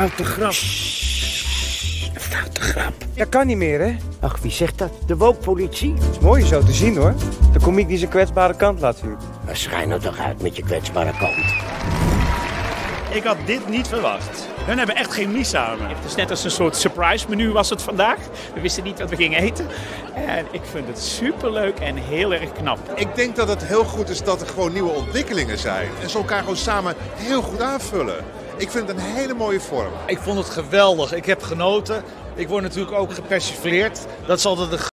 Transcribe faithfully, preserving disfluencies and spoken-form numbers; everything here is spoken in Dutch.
foute grap. Een foute grap. Dat kan niet meer, hè? Ach, wie zegt dat? De woke-politie? Het is mooi zo te zien, hoor. De komiek die zijn kwetsbare kant laat zien. Schijn er toch uit met je kwetsbare kant. Ik had dit niet verwacht. Hun hebben echt chemie samen. Het is net als een soort surprise menu was het vandaag. We wisten niet wat we gingen eten. En ik vind het superleuk en heel erg knap. Ik denk dat het heel goed is dat er gewoon nieuwe ontwikkelingen zijn. En ze elkaar gewoon samen heel goed aanvullen. Ik vind het een hele mooie vorm. Ik vond het geweldig. Ik heb genoten. Ik word natuurlijk ook gepersifleerd. Dat is altijd een